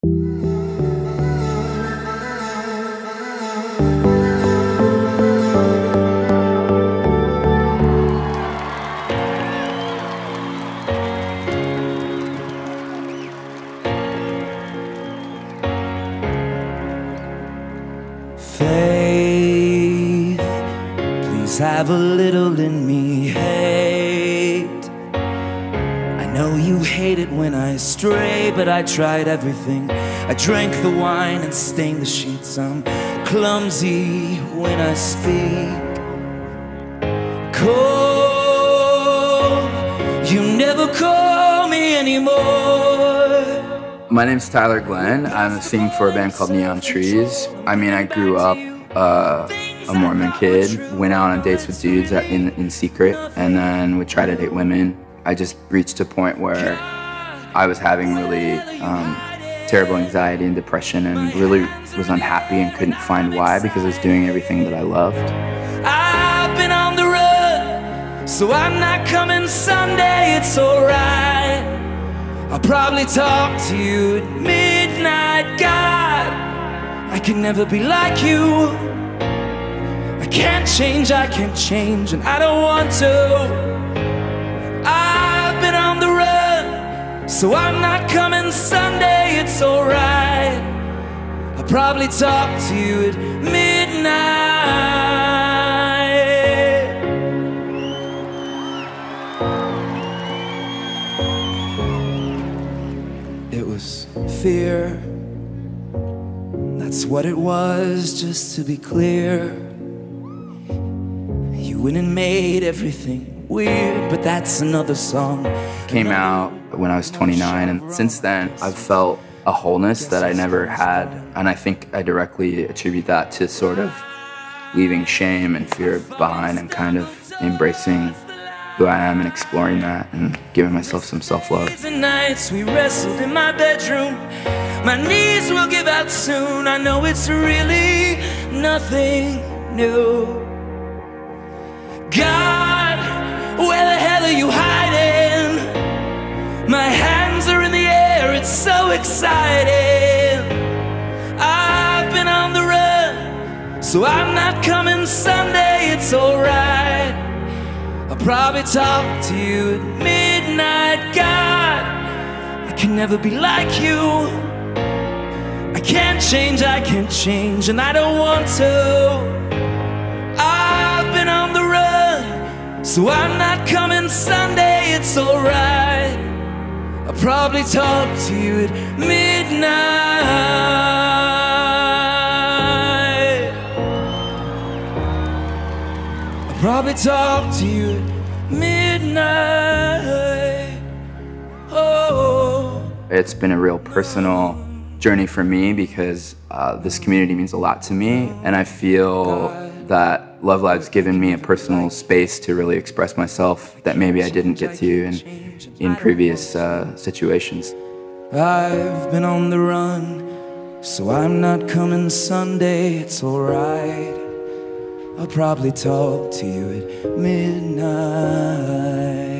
Faith, please have a little in me. Hate, I know you hate it when I stray, but I tried everything. I drank the wine and stained the sheets. I'm clumsy when I speak. Cold, you never call me anymore. My name's Tyler Glenn. I'm singing for a band called Neon Trees. I mean, I grew up a Mormon kid, went out on dates with dudes in secret, and then would try to date women. I just reached a point where I was having really terrible anxiety and depression and really was unhappy and couldn't find why, because I was doing everything that I loved. I've been on the road, so I'm not coming Sunday, it's alright. I'll probably talk to you at midnight. God, I can never be like you. I can't change, and I don't want to. I've been on the run, so I'm not coming Sunday, it's alright. I'll probably talk to you at midnight. It was fear, that's what it was, just to be clear. You went and made everything weird, but that's another song. Came out when I was 29, and since then I've felt a wholeness that I never had, and I think I directly attribute that to sort of leaving shame and fear behind and kind of embracing who I am and exploring that and giving myself some self-love. Nights we wrestled in my bedroom, my knees will give out soon. I know it's really nothing new. God, where the hell are you hiding? My hands are in the air, it's so exciting. I've been on the run, so I'm not coming Sunday, it's alright. I'll probably talk to you at midnight. God, I can never be like you. I can't change, and I don't want to. I've been on the run, so I'm not coming Sunday, it's alright. I'll probably talk to you at midnight. I'll probably talk to you at midnight. Oh. It's been a real personal journey for me because this community means a lot to me, and I feel that LOVELOUD's given me a personal space to really express myself that maybe I didn't get to in previous situations. I've been on the run, so I'm not coming Sunday, it's alright. I'll probably talk to you at midnight.